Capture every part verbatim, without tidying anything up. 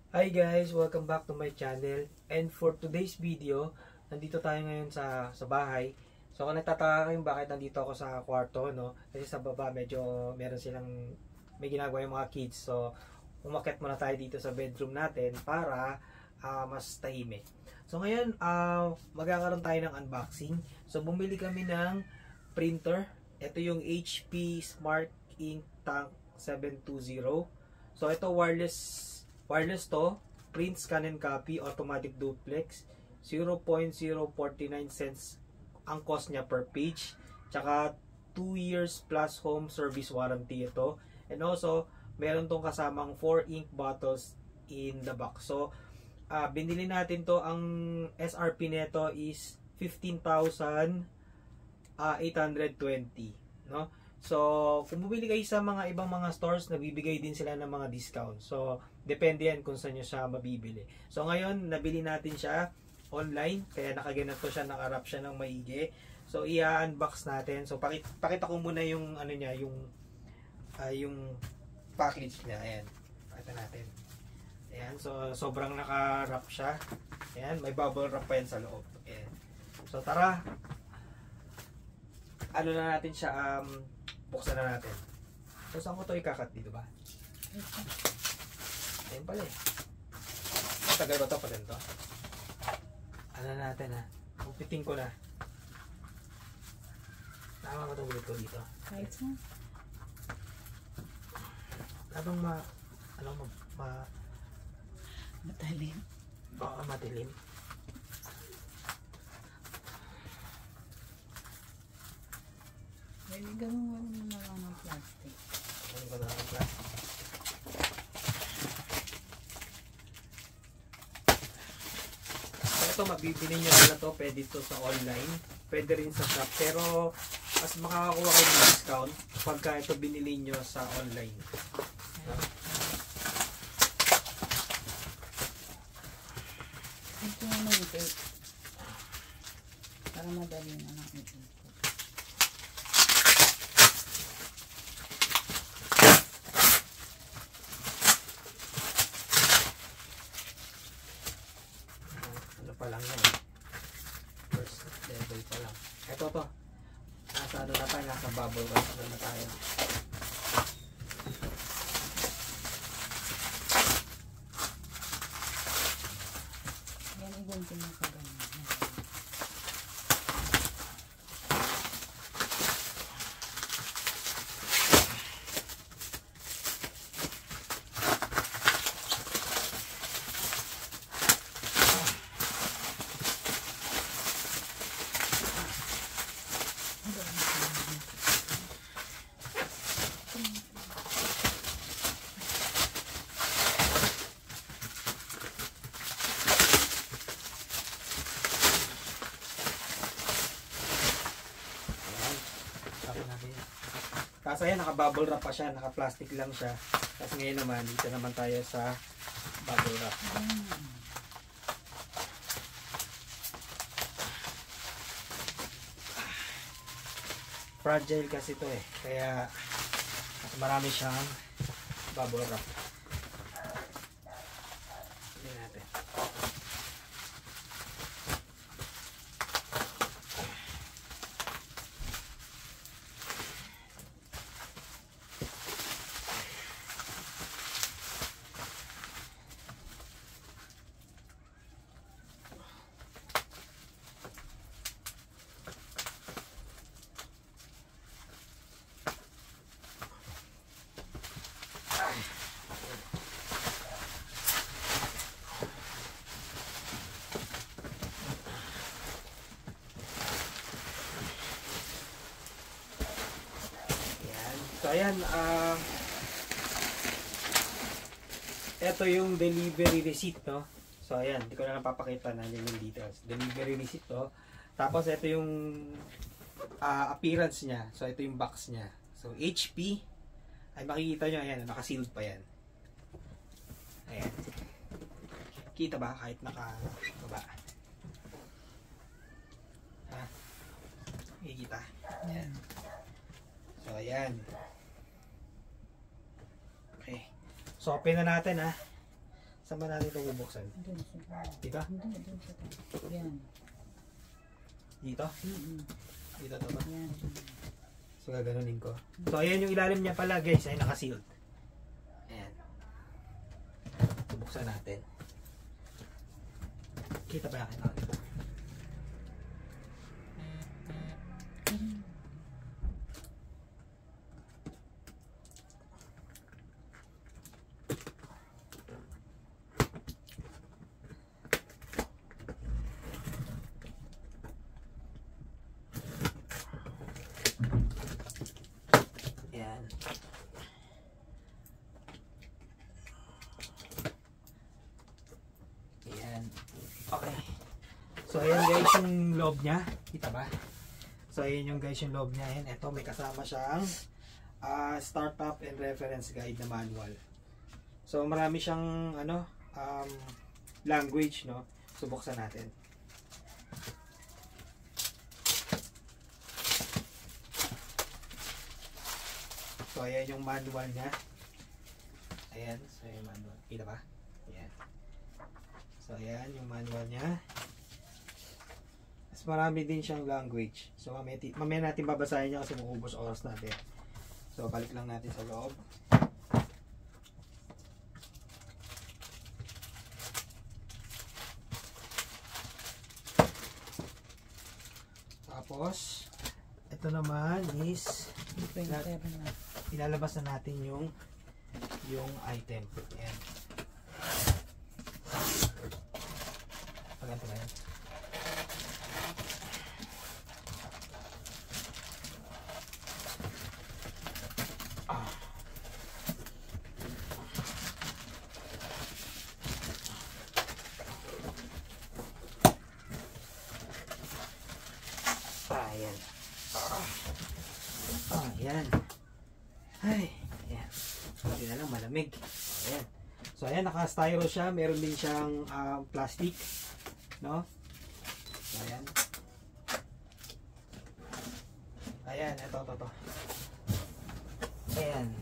Hi guys! Welcome back to my channel. And for today's video, nandito tayo ngayon sa, sa bahay. So kung nagtataka kayong bakit nandito ako sa kwarto, no? Kasi sa baba medyo meron silang may ginagawa yung mga kids. So umakyat muna tayo dito sa bedroom natin para uh, mas tahimik. So ngayon, uh, magkakaroon tayo ng unboxing. So bumili kami ng printer. Ito yung H P Smart Ink Tank seven two zero. So ito wireless Wireless to, print, scan and copy, automatic duplex, zero point zero four nine cents ang cost niya per page. Tsaka two years plus home service warranty ito. And also, meron tong kasamang four ink bottles in the box. So, uh, binili natin to, ang S R P nito is fifteen thousand eight hundred twenty, no? So, kung bumili kayo sa mga ibang mga stores, nabibigay din sila ng mga discount. So, depende yan kung saan nyo siya mabibili. So, ngayon, nabili natin siya online. Kaya nakaganap to siya, nakarap siya ng maigi. So, i-unbox natin. So, pakita, pakita ko muna yung, ano niya, yung, uh, yung package niya. Ayan. Pakita natin. Ayan. So, sobrang nakarap siya. Ayan. May bubble wrap pa yan sa loob. Ayan. So, tara. Ano na natin siya, um, buksan na natin. So, saan ko ito ikakat dito ba? Ayun pala eh. Tagal ba ito pa rin ito? Ano na natin ha? Upitin ko na. Tama ba ito ulit ko dito? Kahit saan? Habang ma... Ano ma... ma Matalim. baka madilim. Pwede gano'n wala na lang ng plastic. Ano ba na ang plastic? Ito, mabibili nyo na to. Pwede to sa online. Pwede rin sa shop. Pero, mas makakakuha kayo ng discount pagka ito binili nyo sa online. No? Ito na ng tape. Para madali na lang ito. Pa lang yan. First level pa lang. Ito to. Nasa ano na tayo, nasa bubble wrap na tayo. Yan, igunting mo pa ganyan. Tapos ayan, naka-bubble wrap pa siya, naka-plastic lang siya. Tapos ngayon naman, dito naman tayo sa bubble wrap. Fragile kasi ito eh, kaya mas marami siyang bubble wrap. Tignan natin. So ayan, uh, ito yung delivery receipt, no? So ayan, hindi ko na napapakita na yung details. Delivery receipt to. Tapos ito yung uh, appearance niya. So ito yung box niya. So H P, ay makikita nyo, ayan, naka-sealed pa yan. Ayan. Kita ba? Kahit naka-baba. Ha? Makikita. Ayan. So ayan. Okay. So, open na natin ha. Saan ba natin ito bubuksan? Doon sa Dito? Hindi, doon sa taas. Yan. Dito? Mm-mm. Dito to ba? Yan. So, gaganunin ko. So, ayan yung ilalim niya pala, guys. Ay, naka-sealed. Ayan. Bubuksan natin. Kita ba akin? Okay. Ayan. Ayan. Okay. So, ayan guys yung loob niya. Kita ba? So, ayan yung guys yung loob niya. Ayan. Ito, may kasama siyang uh, startup and reference guide na manual. So, marami siyang ano, um, language, no? Subuksan natin. So, ayan yung manual niya. Ayan. So, ayan yung manual. Kita ba? Ayan. So, ayan yung manual niya. Mas marami din siyang language. So, mamaya, mamaya natin babasahin niya kasi maubos oras natin. So, balik lang natin sa loob. Tapos, ito naman is Printer na. ilalabas na natin yung yung item. Ayan. Paganto na yan. Ah. Ayan. Ah, ayan. Ay, ayan. Hindi na lang malamig. Ayan. So, ayan, naka-styro siya. Meron din siyang uh, plastic. No? So, ayan. Ayan, ito, ito, ito. Ayan.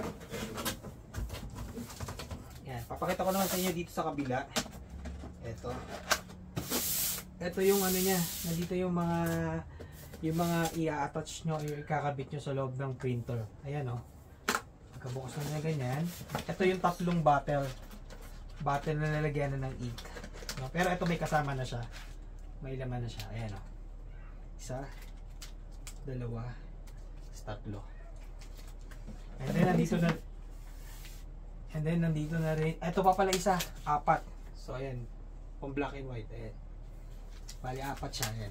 Ayan. Papakita ko naman sa inyo dito sa kabila. Ito. Ito yung ano niya. Nandito yung mga yung mga i-attach nyo, yung ikakabit nyo sa loob ng printer. Ayan o. Oh. Pagkabukas na niya ganyan. Ito yung tatlong bottle. Bottle na lalagyan na ng ink. No? Pero ito may kasama na siya. May laman na siya. Ayan o. Oh. Isa. Dalawa. Tatlo. And then nandito na And then nandito na rin. Ito pa pala isa. Apat. So ayan. Pang black and white. Ayan. Bali apat siya. Ayan.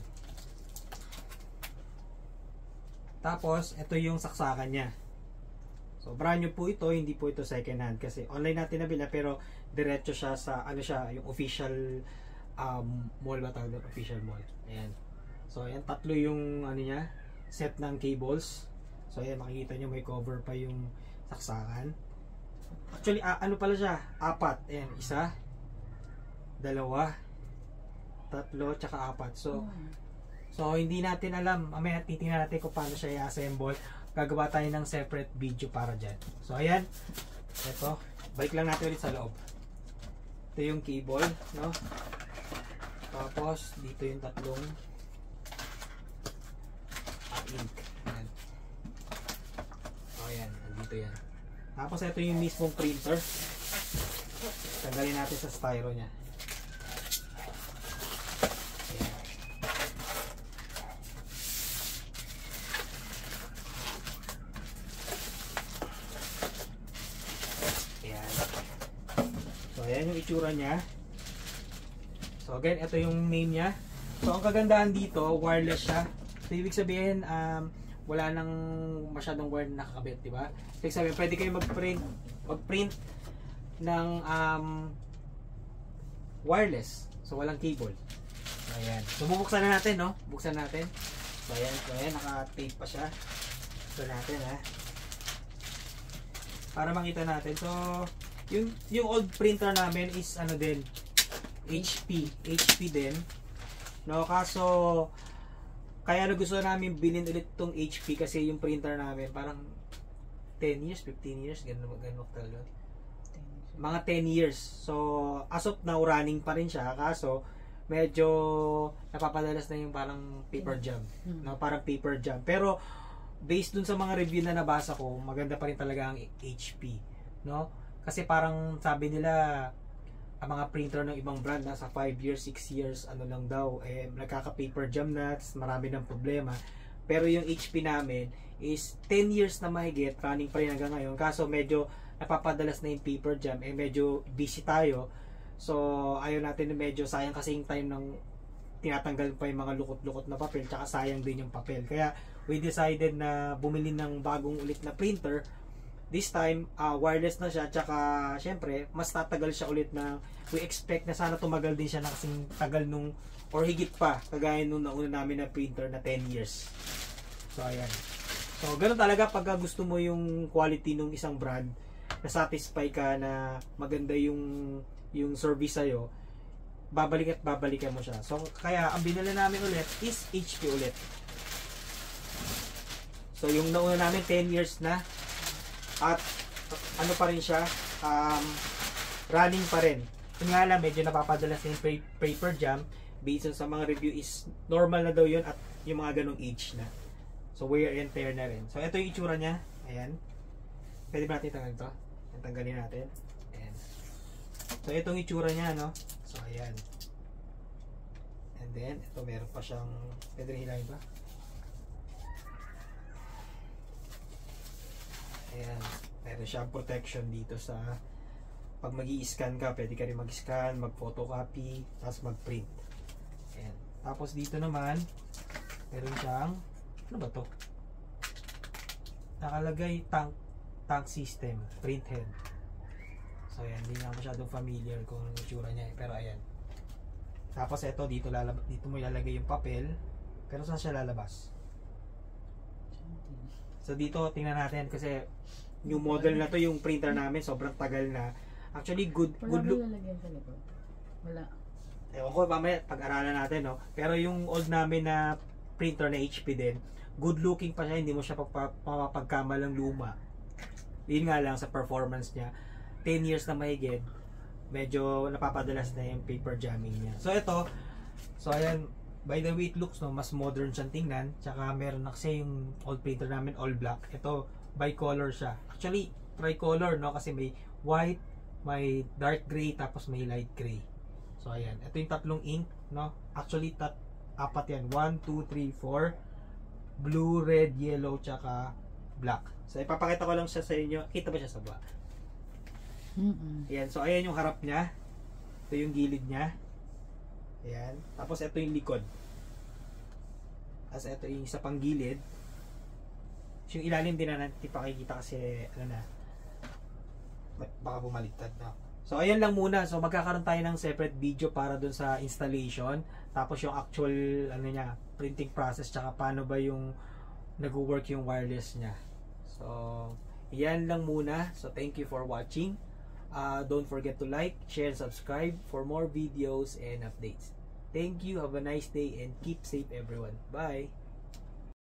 Tapos, ito yung saksakan niya. So, brand new po ito, hindi po ito second hand kasi online natin nabila pero diretso siya sa, ano siya, yung official um, mall ba tawag doon? Official mall. Ayan. So, ayan, tatlo yung, ano niya, set ng cables. So, ayan, makikita nyo may cover pa yung saksakan. Actually, uh, ano pala siya? Apat. Ayan, isa, dalawa, tatlo, tsaka apat. So, So, hindi natin alam. Mamaya titingnan natin kung paano siya i-assemble. Gagawa tayo ng separate video para dyan. So, ayan. Ito. Balik lang natin ulit sa loob. Ito yung cable. No? Tapos, dito yung tatlong ah, ink. Ayan. So, ayan. Dito yan. Tapos, ito yung mismong printer. Tanggalin natin sa styro niya. Ayan yung itsura niya. So again, ito yung name niya. So ang kagandahan dito, wireless siya. So ibig sabihin, um, wala nang masyadong wire na nakakabit, di ba? So ibig sabihin, pwede kayo mag-print mag-print ng um, wireless. So walang cable. So ayan. So bubuksan na natin, no? Buksan natin. So ayan, so ayan, naka-tape pa siya. Buksan natin, ha? Para makita natin. So yung yung old printer namin is ano din, H P, H P din. No, kaso kaya na gusto namin bilhin ulit tong H P kasi yung printer namin parang ten years, fifteen years, ganun ganun talaga. mga ten years. So, as of now, running pa rin siya. Kaso, medyo napapadalas na yung parang paper jam. Hmm. No? Parang paper jam. Pero, based dun sa mga review na nabasa ko, maganda pa rin talaga ang H P. No? Kasi parang sabi nila, ang mga printer ng ibang brand, nasa five years, six years, ano lang daw, eh, nagkaka-paper jam na, marami ng problema. Pero yung H P namin is ten years na mahigit, running pa rin hanggang ngayon. Kaso medyo napapadalas na yung paper jam, eh medyo busy tayo. So, ayaw natin, medyo sayang kasi yung time ng tinatanggal pa yung mga lukot-lukot na papel, tsaka sayang din yung papel. Kaya, we decided na bumili ng bagong ulit na printer. This time, uh, wireless na siya, tsaka, syempre, mas tatagal siya ulit na, we expect na sana tumagal din siya na kasing tagal nung, or higit pa, kagaya nung nauna namin na printer na ten years. So, ayan. So, ganun talaga pag gusto mo yung quality ng isang brand, na satisfy ka na maganda yung yung service sa'yo, babalik at babalikan mo siya. So, kaya, ang binili namin ulit is H P ulit. So, yung nauna namin ten years na, at ano pa rin siya, um, running pa rin. Kung nga lang, medyo napapadalas na yung paper jam, based on sa mga review is normal na daw yun at yung mga ganong age na. So, wear and tear na rin. So, ito yung itsura niya. Ayan. Pwede ba natin tanggalin ito? Tanggalin natin. Ayan. So, itong itsura niya, no? So, ayan. And then, ito meron pa siyang, pwede rin hilangin ba? Ayan. Meron siyang protection dito sa, pag mag-i-scan ka, pwede ka rin mag-scan, mag-photocopy, tapos mag-print. Ayan. Tapos dito naman, meron siyang, ano ba to? Nakalagay tank tank system, print head. So ayan, hindi na masyadong familiar kung ano yung tsura niya eh. Pero ayan. Tapos ito, dito, lalab dito mo ilalagay yung papel. Pero saan siya lalabas? So dito, tingnan natin kasi new model na to yung printer namin. Sobrang tagal na. Actually, good, good look. Wala lalagyan sa likod? Wala. Ewan ko, mamaya pag-aralan natin, no? Pero yung old namin na printer na H P din, good looking pa siya, hindi mo siya mapapagkamalang luma. Yun nga lang sa performance niya, ten years na mahigit, medyo napapadalas na yung paper jamming niya. So ito, so ayan, by the way it looks, no, mas modern siyang tingnan, tsaka meron na kasi yung old printer namin all black. Ito, bicolor siya. Actually, tricolor, no, kasi may white, may dark gray, tapos may light gray. So ayan, ito yung tatlong ink, no, actually tat apat yan, one, two, three, four, blue, red, yellow, tsaka black. So ipapakita ko lang siya sa inyo. Kita ba siya sa baba? Mm-mm. Ayan, so ayan yung harap niya. Ito yung gilid niya. Ayan. Tapos ito yung likod. Tapos ito yung isa pang gilid. So, yung ilalim din na natin pakikita kasi ano na, baka bumaliktad na. So ayan lang muna. So magkakaroon tayo ng separate video para dun sa installation. Tapos yung actual ano niya, printing process, tsaka paano ba yung nag-work yung wireless niya. So yan lang muna. So thank you for watching. Uh, don't forget to like, share, subscribe for more videos and updates. Thank you. Have a nice day and keep safe everyone. Bye.